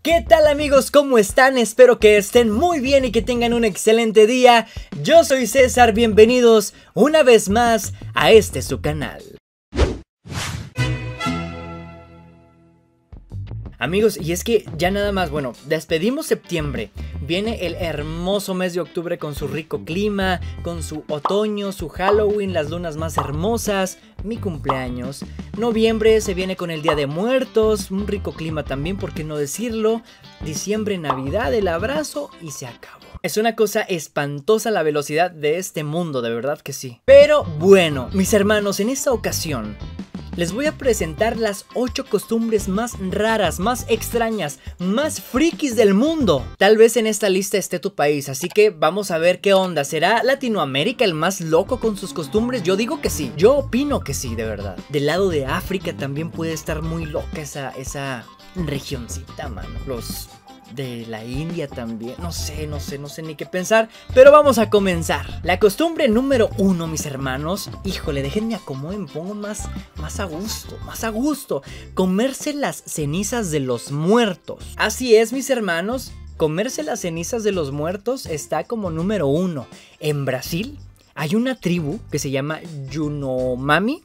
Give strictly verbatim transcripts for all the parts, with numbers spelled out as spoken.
¿Qué tal amigos? ¿Cómo están? Espero que estén muy bien y que tengan un excelente día. Yo soy César, bienvenidos una vez más a este su canal. Amigos, y es que ya nada más, bueno, despedimos septiembre. Viene el hermoso mes de octubre con su rico clima, con su otoño, su Halloween, las lunas más hermosas, mi cumpleaños. Noviembre se viene con el Día de Muertos, un rico clima también, ¿por qué no decirlo? Diciembre, Navidad, el abrazo y se acabó. Es una cosa espantosa la velocidad de este mundo, de verdad que sí. Pero bueno, mis hermanos, en esta ocasión les voy a presentar las ocho costumbres más raras, más extrañas, más frikis del mundo. Tal vez en esta lista esté tu país, así que vamos a ver qué onda. ¿Será Latinoamérica el más loco con sus costumbres? Yo digo que sí, yo opino que sí, de verdad. Del lado de África también puede estar muy loca esa, esa regioncita, mano. Los de la India también, no sé, no sé, no sé ni qué pensar, pero vamos a comenzar. La costumbre número uno, mis hermanos, híjole, déjenme acomodar, me pongo más, más a gusto, más a gusto, comerse las cenizas de los muertos. Así es, mis hermanos, comerse las cenizas de los muertos está como número uno. En Brasil hay una tribu que se llama Yanomami,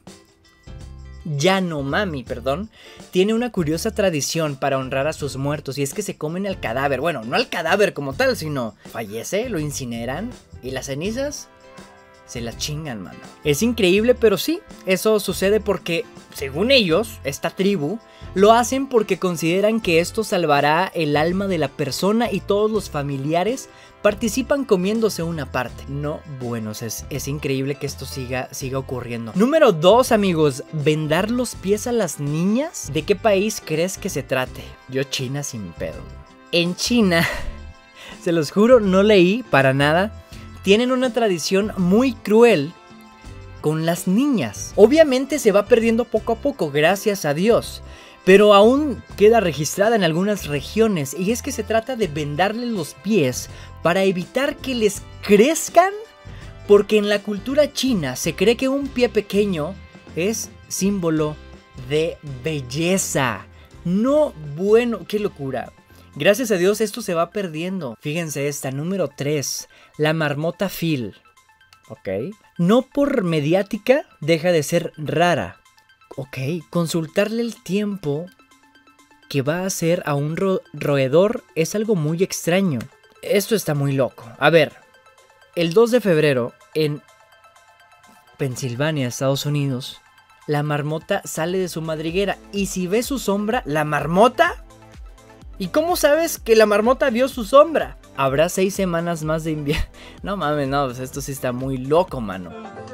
Yanomami, perdón, tiene una curiosa tradición para honrar a sus muertos, y es que se comen el cadáver. Bueno, no al cadáver como tal, sino fallece, lo incineran y las cenizas se las chingan, mano. Es increíble, pero sí, eso sucede porque, según ellos, esta tribu lo hacen porque consideran que esto salvará el alma de la persona, y todos los familiares participan comiéndose una parte. No, bueno, es, es increíble que esto siga, siga ocurriendo. Número dos, amigos, vendar los pies a las niñas. ¿De qué país crees que se trate? Yo, China sin pedo. En China, se los juro, no leí para nada, tienen una tradición muy cruel con las niñas. Obviamente se va perdiendo poco a poco, gracias a Dios, pero aún queda registrada en algunas regiones, y es que se trata de vendarles los pies para evitar que les crezcan, porque en la cultura china se cree que un pie pequeño es símbolo de belleza. No, bueno, qué locura. Gracias a Dios esto se va perdiendo. Fíjense esta, número tres, la marmota Phil. Ok. No por mediática deja de ser rara. Ok, consultarle el tiempo que va a hacer a un ro roedor es algo muy extraño. Esto está muy loco. A ver, el dos de febrero en Pensilvania, Estados Unidos, la marmota sale de su madriguera, y si ve su sombra, ¿la marmota? ¿Y cómo sabes que la marmota vio su sombra? Habrá seis semanas más de invierno. No mames, no, pues esto sí está muy loco, mano.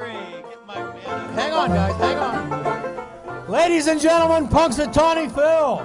Hang on, guys, hang on. Ladies and gentlemen, Punxsutawney Phil.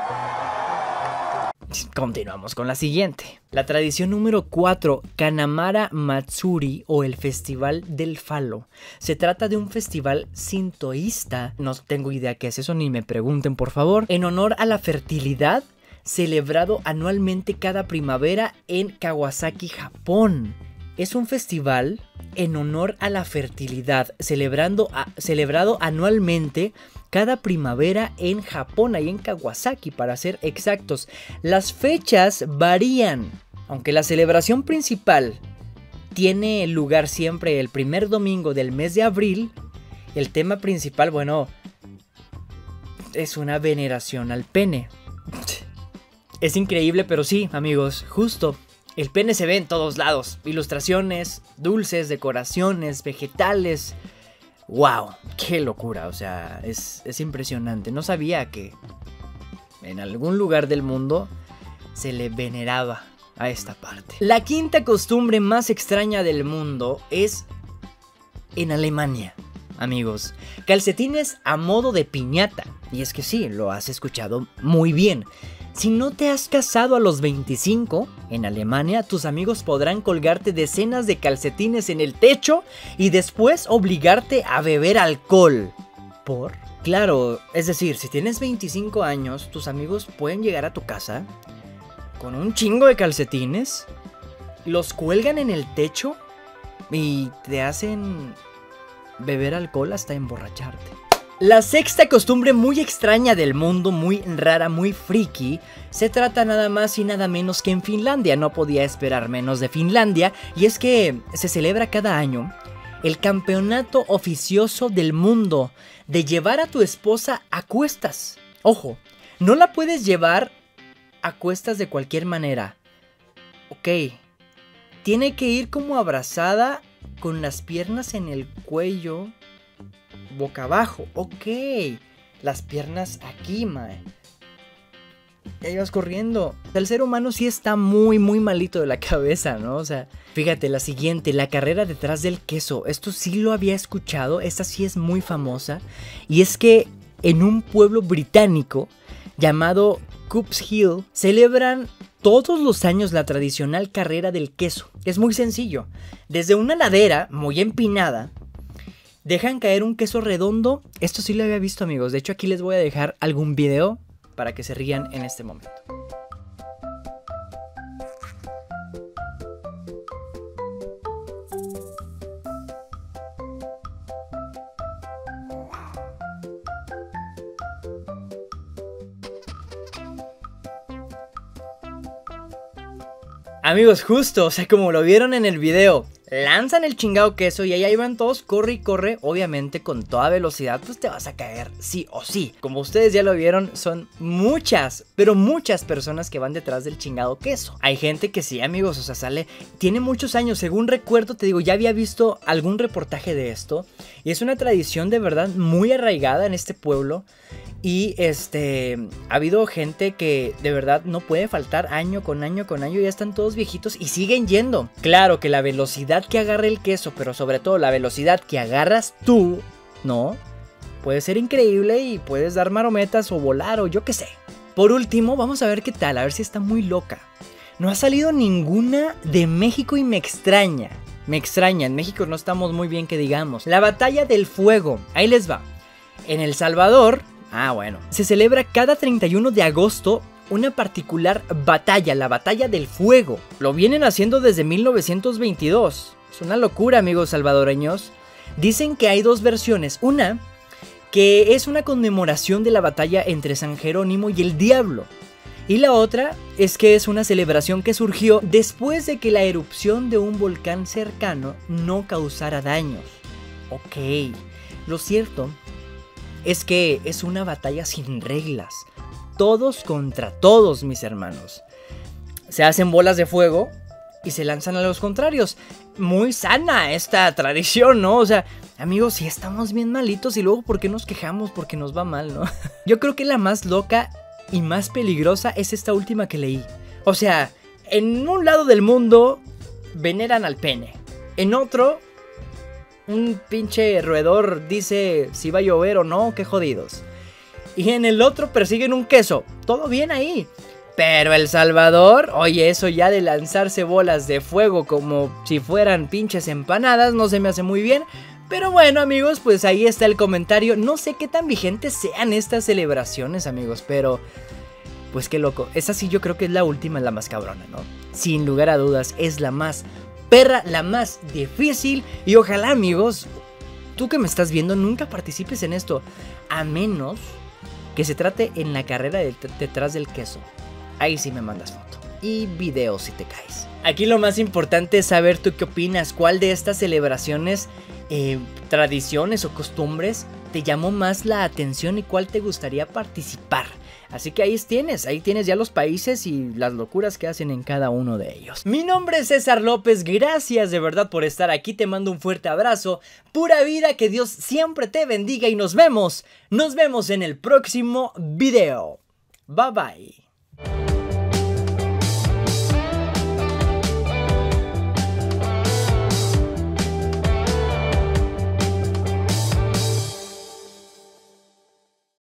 Continuamos con la siguiente. La tradición número cuatro, Kanamara Matsuri, o el Festival del Falo. Se trata de un festival sintoísta, no tengo idea qué es eso, ni me pregunten por favor, en honor a la fertilidad, celebrado anualmente cada primavera en Kawasaki, Japón. Es un festival en honor a la fertilidad, celebrando a, celebrado anualmente cada primavera en Japón, ahí en Kawasaki para ser exactos. Las fechas varían, aunque la celebración principal tiene lugar siempre el primer domingo del mes de abril. El tema principal, bueno, es una veneración al pene. Es increíble, pero sí, amigos, justo. El pene se ve en todos lados. Ilustraciones, dulces, decoraciones, vegetales. ¡Wow! ¡Qué locura! O sea, es, es impresionante. No sabía que en algún lugar del mundo se le veneraba a esta parte. La quinta costumbre más extraña del mundo es en Alemania, amigos. Calcetines a modo de piñata. Y es que sí, lo has escuchado muy bien. Si no te has casado a los veinticinco, en Alemania tus amigos podrán colgarte decenas de calcetines en el techo y después obligarte a beber alcohol. ¿Por? Claro, es decir, si tienes veinticinco años, tus amigos pueden llegar a tu casa con un chingo de calcetines, los cuelgan en el techo y te hacen beber alcohol hasta emborracharte. La sexta costumbre muy extraña del mundo, muy rara, muy friki, se trata nada más y nada menos que en Finlandia. No podía esperar menos de Finlandia, y es que se celebra cada año el campeonato oficioso del mundo de llevar a tu esposa a cuestas. Ojo, no la puedes llevar a cuestas de cualquier manera. Ok, tiene que ir como abrazada con las piernas en el cuello, boca abajo. Ok, las piernas aquí, mae. Ya ibas corriendo. El ser humano sí está muy, muy malito de la cabeza, ¿no? O sea, fíjate, la siguiente, la carrera detrás del queso. Esto sí lo había escuchado, esta sí es muy famosa. Y es que en un pueblo británico llamado Coops Hill celebran todos los años la tradicional carrera del queso. Es muy sencillo. Desde una ladera muy empinada dejan caer un queso redondo. Esto sí lo había visto, amigos. De hecho, aquí les voy a dejar algún video para que se rían en este momento. Amigos, justo, o sea, como lo vieron en el video, lanzan el chingado queso y allá iban todos, corre y corre, obviamente con toda velocidad, pues te vas a caer sí o sí. Como ustedes ya lo vieron, son muchas, pero muchas personas que van detrás del chingado queso. Hay gente que sí, amigos, o sea, sale, tiene muchos años, según recuerdo, te digo, ya había visto algún reportaje de esto, y es una tradición de verdad muy arraigada en este pueblo. Y este, ha habido gente que de verdad no puede faltar año con año con año. Ya están todos viejitos y siguen yendo. Claro que la velocidad que agarra el queso, pero sobre todo la velocidad que agarras tú, ¿no? Puede ser increíble y puedes dar marometas o volar o yo qué sé. Por último, vamos a ver qué tal, a ver si está muy loca. No ha salido ninguna de México y me extraña. Me extraña, en México no estamos muy bien que digamos. La batalla del fuego, ahí les va. En El Salvador... Ah, bueno. Se celebra cada treinta y uno de agosto una particular batalla, la batalla del fuego. Lo vienen haciendo desde mil novecientos veintidós. Es una locura, amigos salvadoreños. Dicen que hay dos versiones. Una, que es una conmemoración de la batalla entre San Jerónimo y el diablo. Y la otra es que es una celebración que surgió después de que la erupción de un volcán cercano no causara daños. Ok, lo cierto es que es una batalla sin reglas. Todos contra todos, mis hermanos. Se hacen bolas de fuego y se lanzan a los contrarios. Muy sana esta tradición, ¿no? O sea, amigos, si estamos bien malitos y luego ¿por qué nos quejamos? Porque nos va mal, ¿no? Yo creo que la más loca y más peligrosa es esta última que leí. O sea, en un lado del mundo veneran al pene. En otro... un pinche roedor dice si va a llover o no, qué jodidos. Y en el otro persiguen un queso. Todo bien ahí. Pero El Salvador, oye, eso ya de lanzarse bolas de fuego como si fueran pinches empanadas, no se me hace muy bien. Pero bueno, amigos, pues ahí está el comentario. No sé qué tan vigentes sean estas celebraciones, amigos, pero... pues qué loco. Esa sí yo creo que es la última, la más cabrona, ¿no? Sin lugar a dudas, es la más... perra, la más difícil. Y ojalá, amigos, tú que me estás viendo, nunca participes en esto, a menos que se trate en la carrera de detrás del queso. Ahí sí me mandas foto y video si te caes. Aquí lo más importante es saber tú qué opinas. ¿Cuál de estas celebraciones, eh, tradiciones o costumbres te llamó más la atención y cuál te gustaría participar? Así que ahí tienes, ahí tienes ya los países y las locuras que hacen en cada uno de ellos. Mi nombre es César López, gracias de verdad por estar aquí, te mando un fuerte abrazo, pura vida, que Dios siempre te bendiga y nos vemos, nos vemos en el próximo video. Bye bye.